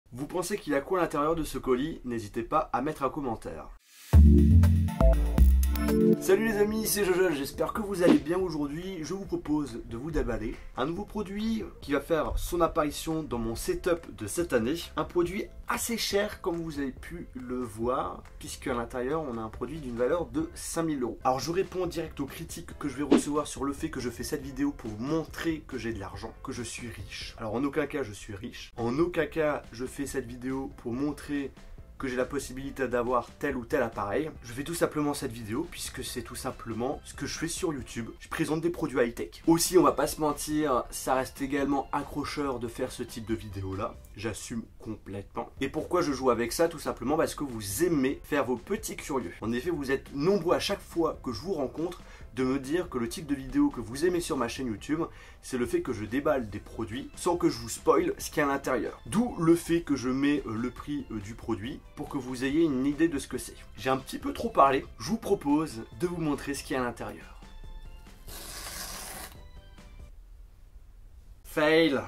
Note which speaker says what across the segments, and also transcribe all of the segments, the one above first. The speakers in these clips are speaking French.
Speaker 1: Vous pensez qu'il y a quoi à l'intérieur de ce colis? N'hésitez pas à mettre un commentaire. Salut les amis, c'est Jojo, j'espère que vous allez bien aujourd'hui. Je vous propose de vous déballer un nouveau produit qui va faire son apparition dans mon setup de cette année. Un produit assez cher comme vous avez pu le voir, puisque à l'intérieur on a un produit d'une valeur de 5000 €. Alors je réponds direct aux critiques que je vais recevoir sur le fait que je fais cette vidéo pour vous montrer que j'ai de l'argent, que je suis riche. Alors en aucun cas je suis riche, en aucun cas je fais cette vidéo pour montrer que j'ai la possibilité d'avoir tel ou tel appareil. Je fais tout simplement cette vidéo puisque c'est tout simplement ce que je fais sur YouTube. Je présente des produits high-tech. Aussi, on va pas se mentir, ça reste également accrocheur de faire ce type de vidéo là. J'assume complètement. Et pourquoi je joue avec ça? Tout simplement parce que vous aimez faire vos petits curieux. En effet, vous êtes nombreux à chaque fois que je vous rencontre de me dire que le type de vidéo que vous aimez sur ma chaîne YouTube, c'est le fait que je déballe des produits sans que je vous spoil ce qu'il y a à l'intérieur. D'où le fait que je mets le prix du produit pour que vous ayez une idée de ce que c'est. J'ai un petit peu trop parlé, je vous propose de vous montrer ce qu'il y a à l'intérieur. Fail.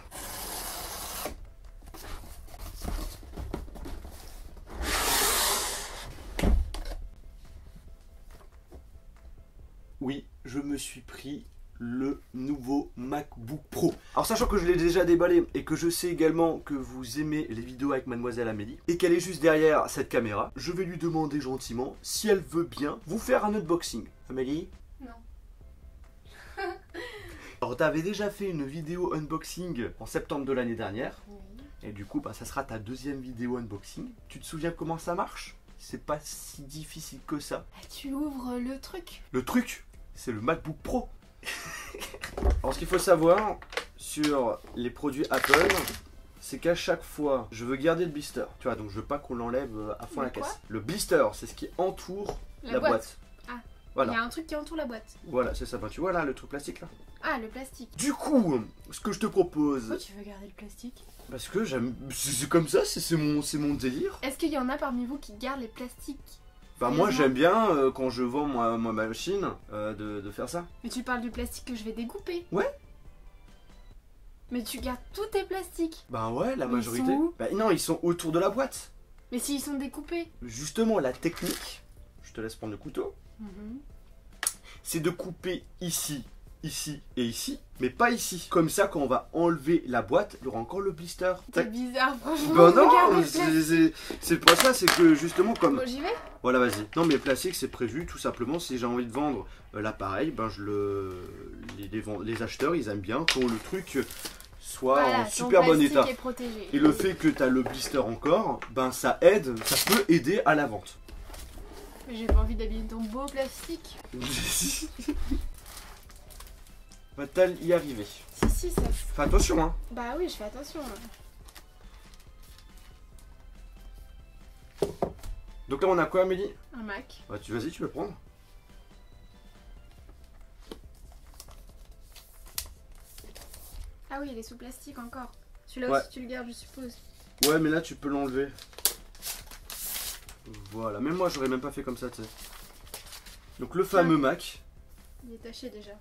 Speaker 1: Oui, je me suis pris le nouveau MacBook Pro. Alors sachant que je l'ai déjà déballé et que je sais également que vous aimez les vidéos avec Mademoiselle Amélie et qu'elle est juste derrière cette caméra, je vais lui demander gentiment si elle veut bien vous faire un unboxing. Amélie?
Speaker 2: Non.
Speaker 1: Alors t'avais déjà fait une vidéo unboxing en septembre de l'année dernière.
Speaker 2: Oui.
Speaker 1: Et du coup ça sera ta deuxième vidéo unboxing. Tu te souviens comment ça marche? C'est pas si difficile que ça.
Speaker 2: Ah, tu ouvres le truc.
Speaker 1: Le truc, c'est le MacBook Pro. Alors ce qu'il faut savoir sur les produits Apple, c'est qu'à chaque fois, je veux garder le blister. Tu vois, donc je veux pas qu'on l'enlève à fond
Speaker 2: Le
Speaker 1: la
Speaker 2: quoi?
Speaker 1: caisse. Le blister, c'est ce qui entoure la boîte.
Speaker 2: Ah,
Speaker 1: Voilà.
Speaker 2: il y a un truc qui entoure la boîte.
Speaker 1: Voilà, c'est ça. Ben, tu vois là, le truc plastique là.
Speaker 2: Ah, le plastique.
Speaker 1: Du coup, ce que je te propose,
Speaker 2: Pourquoi tu veux garder le plastique?
Speaker 1: parce que j'aime, c'est comme ça, c'est mon délire.
Speaker 2: Est-ce qu'il y en a parmi vous qui gardent les plastiques?
Speaker 1: Bah moi
Speaker 2: Sérieusement?
Speaker 1: j'aime bien quand je vends ma machine de faire ça.
Speaker 2: Mais tu parles du plastique que je vais découper.
Speaker 1: Ouais.
Speaker 2: Mais tu gardes tous tes plastiques.
Speaker 1: Bah ouais, la
Speaker 2: Ils
Speaker 1: majorité.
Speaker 2: sont où?
Speaker 1: Bah non, ils sont autour de la boîte.
Speaker 2: Mais s'ils sont découpés.
Speaker 1: Justement, la technique, je te laisse prendre le couteau, c'est de couper ici, ici et ici, mais pas ici. Comme ça, quand on va enlever la boîte, il y aura encore le blister.
Speaker 2: C'est bizarre, franchement.
Speaker 1: Bah
Speaker 2: regarde
Speaker 1: non,
Speaker 2: les plastiques.
Speaker 1: c'est pas ça, c'est que justement comme...
Speaker 2: Bon, j'y vais.
Speaker 1: Voilà, vas-y. Non, mais le plastique, c'est prévu tout simplement. Si j'ai envie de vendre l'appareil, ben les acheteurs, ils aiment bien quand le truc soit
Speaker 2: Voilà,
Speaker 1: en
Speaker 2: ton
Speaker 1: super bon
Speaker 2: plastique
Speaker 1: état.
Speaker 2: est protégé.
Speaker 1: Et le fait que tu as le blister encore, ben ça aide, ça peut aider à la vente.
Speaker 2: Mais j'ai pas envie d'habiller ton beau plastique.
Speaker 1: Va-t-elle y arriver?
Speaker 2: Si, ça.
Speaker 1: Fais attention, hein.
Speaker 2: Bah oui, je fais attention.
Speaker 1: Donc là, on a quoi, Amélie?
Speaker 2: Un Mac.
Speaker 1: Bah, vas-y, tu peux prendre.
Speaker 2: Ah oui, il est sous plastique encore. Celui-là
Speaker 1: Ouais.
Speaker 2: aussi, tu le gardes, je suppose.
Speaker 1: Ouais, mais là, tu peux l'enlever. Voilà, même moi, j'aurais même pas fait comme ça, tu sais. Donc, le fameux Mac.
Speaker 2: Il est taché déjà.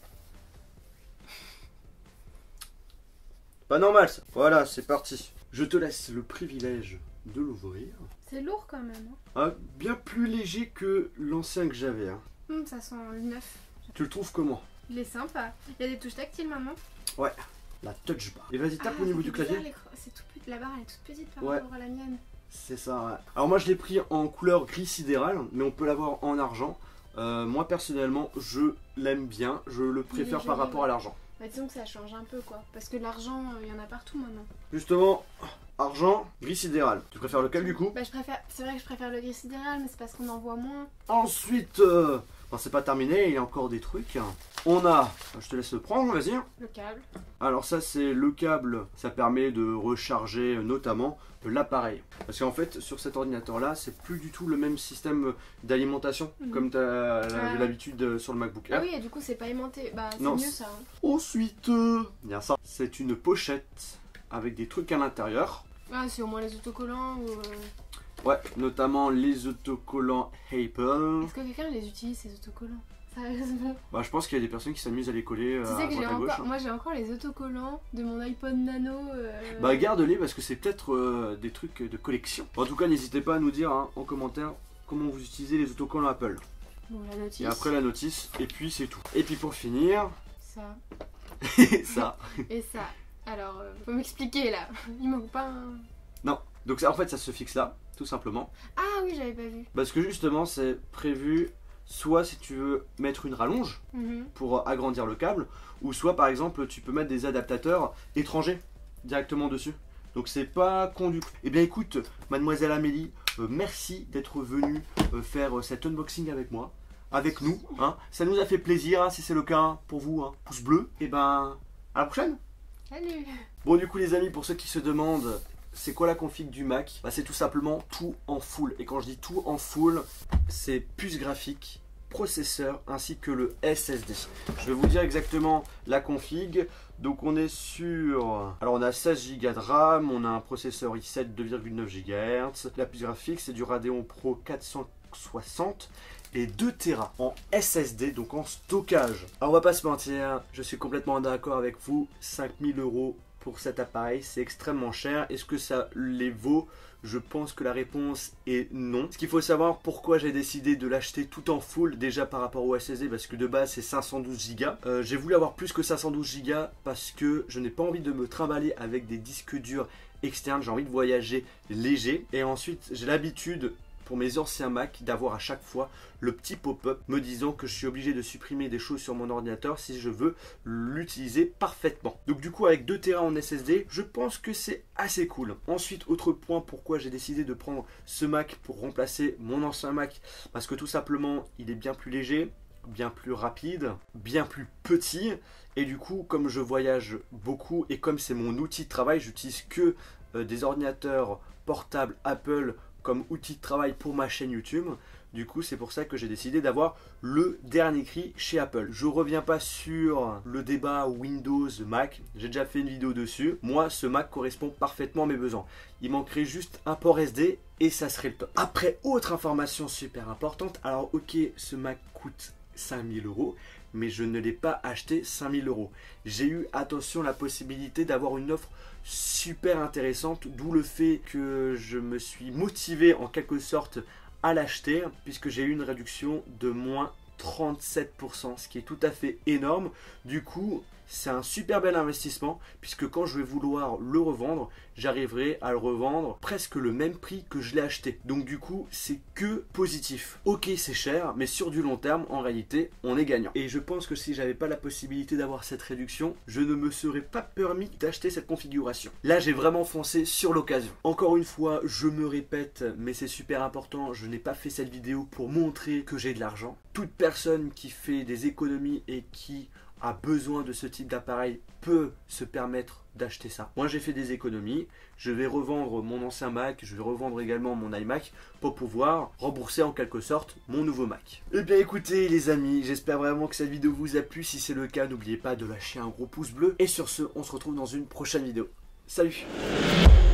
Speaker 1: Pas normal, ça. Voilà, c'est parti. Je te laisse le privilège de l'ouvrir.
Speaker 2: C'est lourd quand même. Hein.
Speaker 1: Ah, bien plus léger que l'ancien que j'avais. Hein.
Speaker 2: Ça sent le neuf.
Speaker 1: Tu le trouves comment?
Speaker 2: Il est sympa. Il y a des touches tactiles maintenant.
Speaker 1: Ouais, la touch bar. Et vas-y, tape au niveau du clavier.
Speaker 2: C'est tout petit. La barre elle est toute petite par
Speaker 1: Ouais.
Speaker 2: rapport à la mienne.
Speaker 1: C'est ça, ouais. Alors moi je l'ai pris en couleur gris sidéral, mais on peut l'avoir en argent. Moi personnellement, je l'aime bien, je le préfère
Speaker 2: joli,
Speaker 1: par rapport
Speaker 2: ouais.
Speaker 1: à l'argent.
Speaker 2: Bah disons que ça change un peu quoi. Parce que l'argent, il y en a partout maintenant.
Speaker 1: Justement, argent, gris sidéral. Tu préfères lequel du coup?
Speaker 2: Bah je préfère. C'est vrai que je préfère le gris sidéral, mais c'est parce qu'on en voit moins.
Speaker 1: Ensuite, bon, c'est pas terminé, il y a encore des trucs. On a, je te laisse le prendre, vas-y.
Speaker 2: Le câble.
Speaker 1: Alors ça c'est le câble, ça permet de recharger notamment l'appareil. Parce qu'en fait sur cet ordinateur là c'est plus du tout le même système d'alimentation comme tu as l'habitude sur le MacBook Air.
Speaker 2: Ah oui, et du coup c'est pas aimanté. Bah c'est
Speaker 1: Non,
Speaker 2: mieux ça. Hein.
Speaker 1: Ensuite, il y a ça. C'est une pochette avec des trucs à l'intérieur.
Speaker 2: Ah c'est au moins les autocollants ou...
Speaker 1: Ouais, notamment les autocollants Apple.
Speaker 2: Est-ce que quelqu'un les utilise ces autocollants? Sérieusement.
Speaker 1: Bah je pense qu'il y a des personnes qui s'amusent à les coller
Speaker 2: Tu
Speaker 1: à
Speaker 2: sais que
Speaker 1: droite à gauche.
Speaker 2: moi j'ai encore les autocollants de mon iPod Nano.
Speaker 1: Bah garde-les parce que c'est peut-être des trucs de collection. En tout cas n'hésitez pas à nous dire en commentaire comment vous utilisez les autocollants Apple.
Speaker 2: Bon, la notice.
Speaker 1: Et après la notice, et puis c'est tout. Et puis pour finir,
Speaker 2: Ça.
Speaker 1: ça.
Speaker 2: Et ça. Alors, faut m'expliquer là. Il manque pas un.
Speaker 1: Non, donc ça, en fait ça se fixe là, tout simplement.
Speaker 2: Ah oui, j'avais pas vu.
Speaker 1: Parce que justement c'est prévu soit si tu veux mettre une rallonge pour agrandir le câble, ou soit par exemple tu peux mettre des adaptateurs étrangers directement dessus. Donc c'est pas con du coup. Eh bien écoute, mademoiselle Amélie, merci d'être venue faire cet unboxing avec moi, avec nous. Hein. Ça nous a fait plaisir, hein, si c'est le cas pour vous, hein. Pouce bleu. Et ben à la prochaine.
Speaker 2: Salut.
Speaker 1: Bon du coup les amis, pour ceux qui se demandent c'est quoi la config du Mac, bah, c'est tout simplement tout en full. Et quand je dis tout en full, c'est puce graphique, processeur ainsi que le SSD. Je vais vous dire exactement la config. Donc on est sur... Alors on a 16 Go de RAM, on a un processeur i7 2,9 GHz. La puce graphique c'est du Radeon Pro 460 et 2 Tera en SSD, donc en stockage. Alors on va pas se mentir, je suis complètement d'accord avec vous, 5000 € pour cet appareil, c'est extrêmement cher. Est-ce que ça les vaut? Je pense que la réponse est non. Ce qu'il faut savoir, pourquoi j'ai décidé de l'acheter tout en full, déjà par rapport au SSD, parce que de base c'est 512 Go. J'ai voulu avoir plus que 512 Go parce que je n'ai pas envie de me trimballer avec des disques durs externes, j'ai envie de voyager léger. Et ensuite j'ai l'habitude, pour mes anciens Mac, d'avoir à chaque fois le petit pop-up me disant que je suis obligé de supprimer des choses sur mon ordinateur si je veux l'utiliser parfaitement. Donc du coup avec 2 Tera en SSD, je pense que c'est assez cool. Ensuite, autre point pourquoi j'ai décidé de prendre ce Mac pour remplacer mon ancien Mac, parce que tout simplement il est bien plus léger, bien plus rapide, bien plus petit, et du coup comme je voyage beaucoup et comme c'est mon outil de travail, j'utilise que des ordinateurs portables Apple comme outil de travail pour ma chaîne YouTube. Du coup c'est pour ça que j'ai décidé d'avoir le dernier cri chez Apple. Je reviens pas sur le débat Windows Mac, j'ai déjà fait une vidéo dessus. Moi ce Mac correspond parfaitement à mes besoins. Il manquerait juste un port SD et ça serait le top. Après, autre information super importante, alors ok ce Mac coûte 5000 €, mais je ne l'ai pas acheté 5000 €. J'ai eu, attention, la possibilité d'avoir une offre super intéressante, d'où le fait que je me suis motivé en quelque sorte à l'acheter, puisque j'ai eu une réduction de moins 37%, ce qui est tout à fait énorme. Du coup, c'est un super bel investissement, puisque quand je vais vouloir le revendre, j'arriverai à le revendre presque le même prix que je l'ai acheté. Donc du coup, c'est que positif. Ok, c'est cher, mais sur du long terme, en réalité, on est gagnant. Et je pense que si j'avais pas la possibilité d'avoir cette réduction, je ne me serais pas permis d'acheter cette configuration. Là, j'ai vraiment foncé sur l'occasion. Encore une fois, je me répète, mais c'est super important, je n'ai pas fait cette vidéo pour montrer que j'ai de l'argent. Toute personne qui fait des économies et qui a besoin de ce type d'appareil peut se permettre d'acheter ça. Moi j'ai fait des économies, je vais revendre mon ancien Mac, je vais revendre également mon iMac pour pouvoir rembourser en quelque sorte mon nouveau Mac. Eh bien écoutez les amis, j'espère vraiment que cette vidéo vous a plu. Si c'est le cas, n'oubliez pas de lâcher un gros pouce bleu. Et sur ce, on se retrouve dans une prochaine vidéo. Salut!